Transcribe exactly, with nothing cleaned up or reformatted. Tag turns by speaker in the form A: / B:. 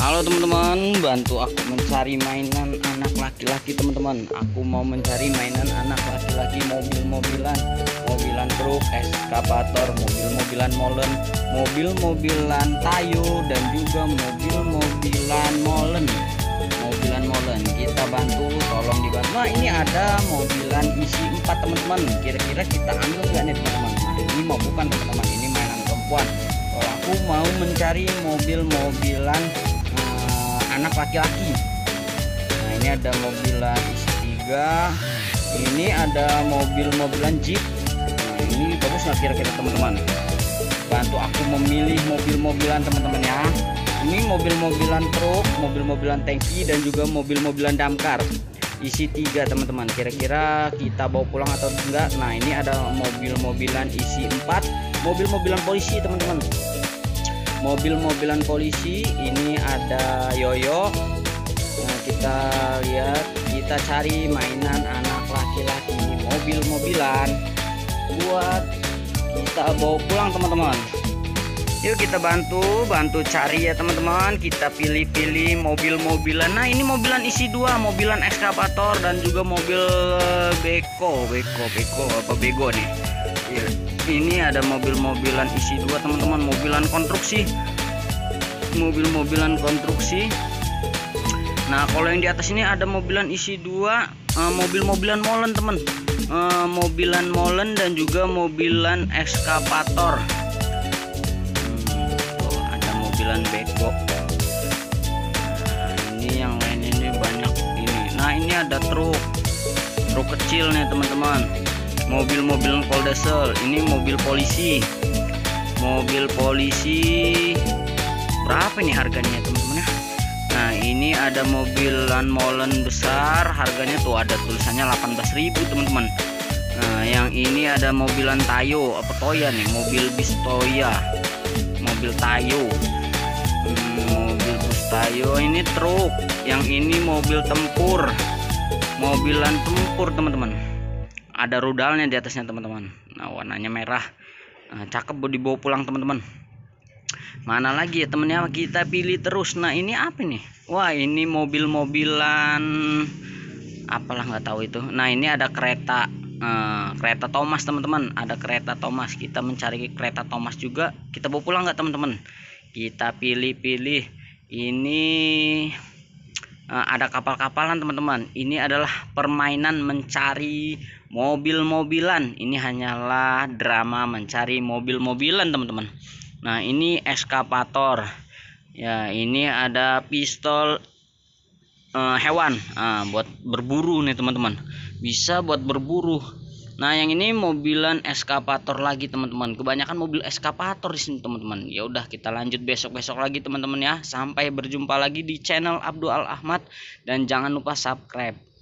A: Halo teman-teman, bantu aku mencari mainan anak laki-laki teman-teman. Aku mau mencari mainan anak laki-laki, mobil-mobilan, mobilan truk, eskavator, mobil-mobilan molen, mobil-mobilan tayo, dan juga mobil-mobilan molen. Mobilan molen, kita bantu, tolong dibantu. Nah ini ada mobilan isi empat teman-teman. Kira-kira kita ambil nggak nih teman-teman? Nah ini mau bukan teman-teman, ini mainan perempuan. Kalau aku mau mencari mobil-mobilan anak laki-laki. Nah ini ada mobilan isi tiga, ini ada mobil-mobilan jeep. Nah ini bagus nggak kira-kira teman-teman? Bantu aku memilih mobil-mobilan teman-teman ya. Ini mobil-mobilan truk, mobil-mobilan tangki, dan juga mobil-mobilan damkar. Isi tiga teman-teman. Kira-kira kita bawa pulang atau enggak? Nah ini ada mobil-mobilan isi empat, mobil-mobilan polisi teman-teman. Mobil-mobilan polisi ini ada yoyo. Nah, kita lihat, kita cari mainan anak laki-laki, mobil-mobilan buat kita bawa pulang teman-teman. Yuk kita bantu bantu cari ya teman-teman. Kita pilih-pilih mobil-mobilan. Nah ini mobilan isi dua, mobilan ekskavator dan juga mobil beko beko beko apa bego nih ya. Ini ada mobil-mobilan isi dua teman-teman, mobilan konstruksi, mobil-mobilan konstruksi. Nah kalau yang di atas ini ada mobilan isi dua, uh, mobil-mobilan molen teman, uh, mobilan molen dan juga mobilan ekskavator. Hmm, tuh, ada mobilan beko. Nah, ini yang lain ini banyak ini. Nah ini ada truk, truk kecil nih teman-teman. Mobil-mobil Poldesel, ini mobil polisi, mobil polisi berapa nih harganya teman-teman ya? Nah ini ada mobilan molen besar, harganya tuh ada tulisannya delapan belas ribu teman-teman. Nah yang ini ada mobilan tayo apa toya nih, mobil bis toya, mobil tayo, hmm, mobil bus tayo. Ini truk, yang ini mobil tempur, mobilan tempur teman-teman. Ada rudalnya di atasnya teman-teman. Nah warnanya merah. Nah, cakep buat dibawa pulang teman-teman. Mana lagi ya temennya, kita pilih terus. Nah ini apa nih? Wah ini mobil-mobilan apalah nggak tahu itu. Nah ini ada kereta eh, kereta Thomas teman-teman. Ada kereta Thomas. Kita mencari kereta Thomas juga. Kita bawa pulang nggak teman-teman? Kita pilih-pilih. Ini eh, ada kapal-kapalan teman-teman. Ini adalah permainan mencari mobil-mobilan. Ini hanyalah drama mencari mobil-mobilan teman-teman. Nah ini ekskavator ya, ini ada pistol uh, hewan uh, buat berburu nih teman-teman, bisa buat berburu. Nah yang ini mobilan ekskavator lagi teman-teman, kebanyakan mobil ekskavator di sini teman-teman. Ya udah kita lanjut besok-besok lagi teman-teman ya. Sampai berjumpa lagi di channel Abdul Al Ahmad, dan jangan lupa subscribe.